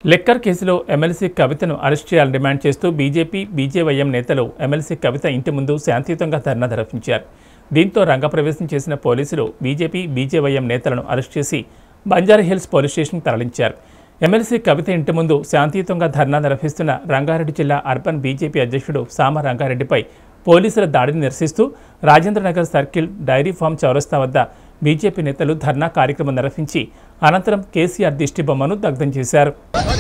Liquor కేసులో MLC కవితను arrest చేయాలని డిమాండ్ చేస్తూ బీజేపీ, బీజేవైఎం నేతలు ఎమ్మెల్సీ కవిత ఇంటి ముందు శాంతియుతంగా ధర్నా నిర్వహించారు. దీంతో రంగప్రవేశం చేసిన పోలీసులు బీజేపీ, బీజేవైఎం నేతలను అరెస్ట్ చేసి బంజారాహిల్స్ పోలీస్ స్టేషన్కు తరలించారు. ఎమ్మెల్సీ కవిత ఇంటి ముందు శాంతియుతంగా ధర్నా నిర్వహిస్తున్న రంగారెడ్డి జిల్లా అర్బన్ బీజేపీ అధ్యక్షుడు సామ రంగారెడ్డిపై పోలీసుల దాడిని నిరసిస్తూ రాజేంద్రనగర్ సర్కిల్ డైరీ ఫామ్ చౌరస్తా వద్ద బీజేపీ నేతలు ధర్నా కార్యక్రమం నిర్వహించి అనంతరం కేసీఆర్ దిష్టి బొమ్మను దగ్ధం చేశారు.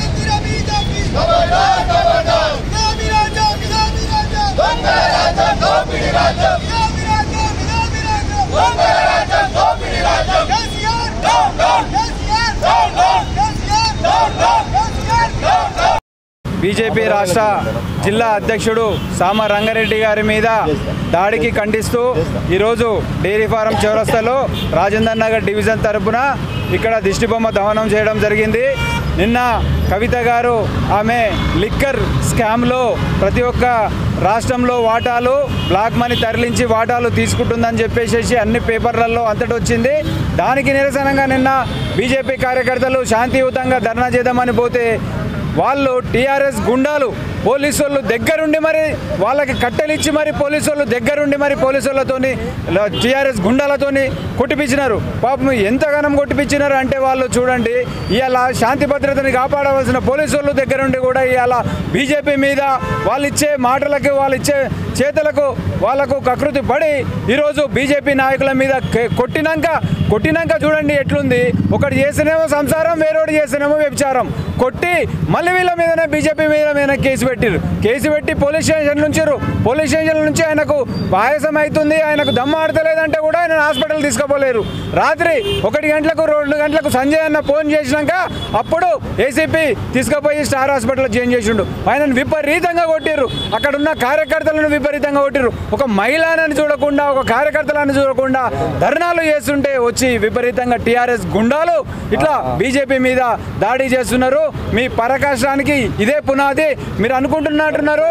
బీజేపీ రాష్ట్ర జిల్లా అధ్యక్షుడు సామ రంగారెడ్డి గారి మీద దాడికి ఖండిస్తూ ఈరోజు డైరీ ఫారం చౌరస్తాలో రాజేంద్ర నగర్ డివిజన్ తరపున ఇక్కడ దిష్టిబొమ్మ దహనం చేయడం జరిగింది. నిన్న కవిత గారు ఆమె లిక్కర్ స్కామ్లో ప్రతి ఒక్క రాష్ట్రంలో వాటాలు బ్లాక్ మనీ తరలించి వాటాలు తీసుకుంటుందని చెప్పేసి అన్ని పేపర్లలో అంతటి వచ్చింది. దానికి నిరసనగా నిన్న బీజేపీ కార్యకర్తలు శాంతియుతంగా ధర్నా చేద్దామని పోతే వాళ్ళు టీఆర్ఎస్ గుండాలు పోలీసు వాళ్ళు దగ్గరుండి మరి వాళ్ళకి కట్టెలిచ్చి మరి పోలీసు వాళ్ళు దగ్గరుండి మరి పోలీసు వాళ్ళతోని టీఆర్ఎస్ గుండాలతోని కొట్టిపించినారు. పాపం ఎంతగానం కొట్టిపించినారు అంటే వాళ్ళు చూడండి, ఇవాళ శాంతి భద్రతని కాపాడవలసిన పోలీసు వాళ్ళు దగ్గరుండి కూడా ఇవాళ బీజేపీ మీద వాళ్ళు ఇచ్చే మాటలకు వాళ్ళు ఇచ్చే చేతలకు వాళ్ళకు కకృతి పడి ఈరోజు బీజేపీ నాయకుల మీద కొట్టినాక చూడండి ఎట్లుంది. ఒకటి చేసినేమో సంసారం, వేరేవాడు చేసినేమో వ్యభిచారం. కొట్టి మళ్ళీ వీళ్ళ మీదనే బీజేపీ మీద కేసు పెట్టి పోలీస్ స్టేషన్ నుంచారు. పోలీస్ స్టేషన్ నుంచి ఆయనకు పాయసం అవుతుంది, ఆయనకు దమ్మ ఆడతలేదంటే కూడా ఆయన హాస్పిటల్ తీసుకుపోలేరు. రాత్రి 1 గంటలకు 2 గంటలకు సంజయ్ అన్న ఫోన్ చేసినాక అప్పుడు ఏసీపీ తీసుకుపోయి స్టార్ హాస్పిటల్ చేంజ్ చేసిండు. ఆయనను విపరీతంగా కొట్టిర్రు, అక్కడ ఉన్న కార్యకర్తలను విపరీతంగా కొట్టిర్రు. ఒక మహిళని చూడకుండా, ఒక కార్యకర్తలను చూడకుండా ధర్నాలు చేస్తుంటే వచ్చి విపరీతంగా టీఆర్ఎస్ గుండాలు ఇట్లా బీజేపీ మీద దాడి చేస్తున్నారు. మీ పరాకాష్టానికి ఇదే పునాది. మీరు అనుకుంటున్నట్టున్నారు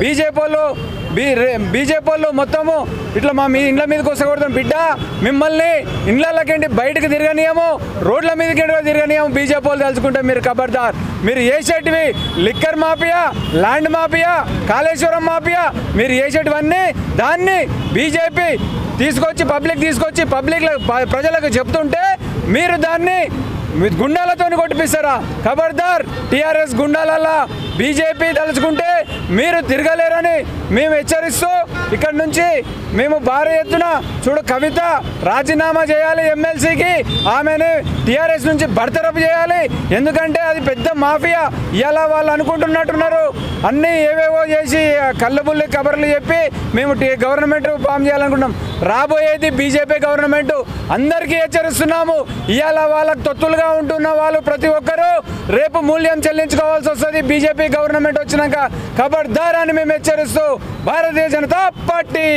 బీజేపీ వాళ్ళు మొత్తము ఇట్లా మీ ఇండ్ల మీదకి వస్తకూడదు బిడ్డ, మిమ్మల్ని ఇండ్లకెండి బయటకు తిరగనీయము, రోడ్ల మీదకి తిరగనీయము. బీజేపీ వాళ్ళు తలుచుకుంటే మీరు ఖబర్దార్. మీరు చేసేటివి liquor mafia, land mafia, Kaleshwaram mafia, మీరు చేసేటివన్నీ దాన్ని బీజేపీ తీసుకొచ్చి పబ్లిక్ ప్రజలకు చెప్తుంటే మీరు దాన్ని గుండాలతో కొట్టిపిస్తారా? ఖబర్దార్. టీఆర్ఎస్ గుండాలల్లా బీజేపీ తలుచుకుంటే మీరు తిరగలేరని మేము హెచ్చరిస్తూ ఇక్కడి నుంచి మేము భారీ ఎత్తున కవిత రాజీనామా చేయాలి ఎమ్మెల్సీకి, ఆమెను టీఆర్ఎస్ నుంచి బర్తరఫ్ చేయాలి. ఎందుకంటే అది పెద్ద మాఫియా. ఇలా వాళ్ళు అనుకుంటున్నట్టున్నారు అన్నీ ఏవేవో చేసి కళ్ళబుల్లి కబర్లు చెప్పి మేము గవర్నమెంట్ ఫామ్ చేయాలనుకుంటున్నాం. రాబోయేది బీజేపీ గవర్నమెంట్. అందరికీ హెచ్చరిస్తున్నాము, ఇవాళ వాళ్ళకు తొత్తులుగా ఉంటున్న వాళ్ళు ప్రతి ఒక్కరూ రేపు మూల్యం చెల్లించుకోవాల్సి వస్తుంది బీజేపీ గవర్నమెంట్ వచ్చినాక. ఖబర్దార్ అని మేము హెచ్చరిస్తూ Bharatiya Janata party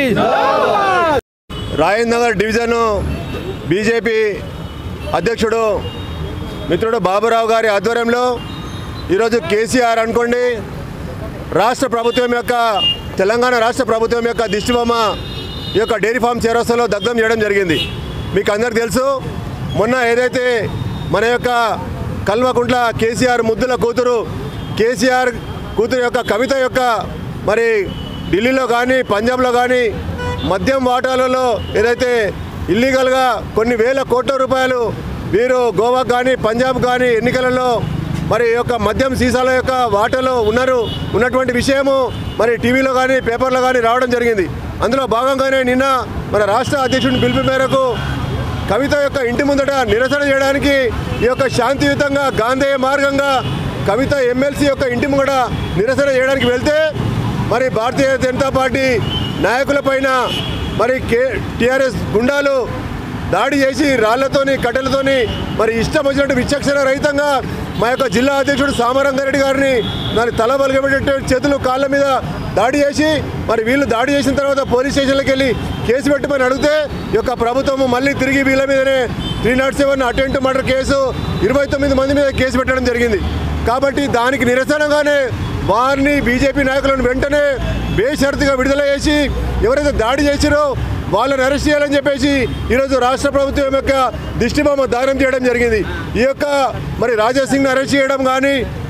Rajendra Nagar division BJP అధ్యక్షుడు మిత్రుడు బాబురావు గారి ఆధ్వర్యంలో ఈరోజు కేసీఆర్ అనుకోండి రాష్ట్ర ప్రభుత్వం యొక్క తెలంగాణ రాష్ట్ర ప్రభుత్వం యొక్క దిష్టిబొమ్మ ఈ యొక్క డైరీ ఫామ్ చౌరస్తాలో దగ్ధం చేయడం జరిగింది. మీకు అందరికీ తెలుసు, మొన్న ఏదైతే మన యొక్క కల్వకుంట్ల కేసీఆర్ ముద్దుల కేసీఆర్ కూతురు యొక్క కవిత యొక్క మరి ఢిల్లీలో కానీ పంజాబ్లో కానీ మద్యం వాటాలలో ఏదైతే ఇల్లీగల్గా కొన్ని వేల కోట్ల రూపాయలు వీరు గోవాకు కానీ పంజాబ్ కానీ ఎన్నికలలో మరి యొక్క మద్యం సీసాల యొక్క వాటాలో ఉన్నటువంటి విషయము మరి టీవీలో కానీ పేపర్లో కానీ రావడం జరిగింది. అందులో భాగంగానే నిన్న మన రాష్ట్ర అధ్యక్షుడి పిలుపు మేరకు కవిత యొక్క ఇంటి ముందట నిరసన చేయడానికి ఈ యొక్క శాంతియుతంగా గాంధేయ మార్గంగా కవిత ఎమ్మెల్సీ యొక్క ఇంటి ముంగట నిరసన చేయడానికి వెళ్తే మరి భారతీయ జనతా పార్టీ నాయకులపైన మరి టీఆర్ఎస్ గుండాలు దాడి చేసి రాళ్లతోని కట్టెలతోని మరి ఇష్టం వచ్చినట్టు విచక్షణ రహితంగా మా యొక్క జిల్లా అధ్యక్షుడు సామ రంగారెడ్డి గారిని దాని తల బలగబెట్టే చేతులు కాళ్ళ మీద దాడి చేసి మరి వీళ్ళు దాడి చేసిన తర్వాత పోలీస్ స్టేషన్లకు వెళ్ళి కేసు పెట్టమని అడిగితే ఈ యొక్క ప్రభుత్వము మళ్ళీ తిరిగి వీళ్ళ మీదనే 307 అటెంప్ట్ మర్డర్ కేసు 29 మంది మీద కేసు పెట్టడం జరిగింది. కాబట్టి దానికి నిరసనగానే వారిని బీజేపీ నాయకులను వెంటనే బేషరతుగా విడుదల చేసి ఎవరైతే దాడి చేసిరో వాళ్ళని అరెస్ట్ చేయాలని చెప్పేసి ఈరోజు రాష్ట్ర ప్రభుత్వం యొక్క దిష్టిబొమ్మ దానం చేయడం జరిగింది. ఈ యొక్క మరి రాజా సింగ్ని అరెస్ట్ చేయడం కానీ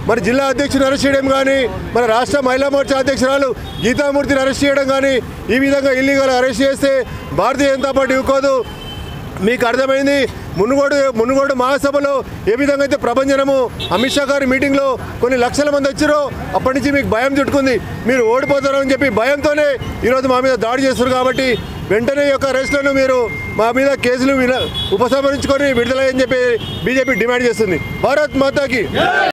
మరి జిల్లా అధ్యక్షుని అరెస్ట్ చేయడం కానీ, మన రాష్ట్ర మహిళా మోర్చా అధ్యక్షురాలు గీతామూర్తిని అరెస్ట్ చేయడం కానీ, ఈ విధంగా ఇల్లీగల్ అరెస్ట్ చేస్తే భారతీయ జనతా పార్టీ ఊరుకోదు. మీకు అర్థమైంది. మునుగోడు మహాసభలో ఏ విధంగా అయితే ప్రభంజనము అమిత్ షా గారి మీటింగ్లో కొన్ని లక్షల మంది వచ్చారో అప్పటి నుంచి మీకు భయం చుట్టుకుంది. మీరు ఓడిపోతారు అని చెప్పి భయంతోనే ఈరోజు మా మీద దాడి చేస్తారు. కాబట్టి వెంటనే ఈ యొక్క అరెస్టులను మీరు మా మీద కేసులు ఉపసంహరించుకొని విడుదలయ్యని చెప్పి బీజేపీ డిమాండ్ చేస్తుంది. భారత్ మాతాకి.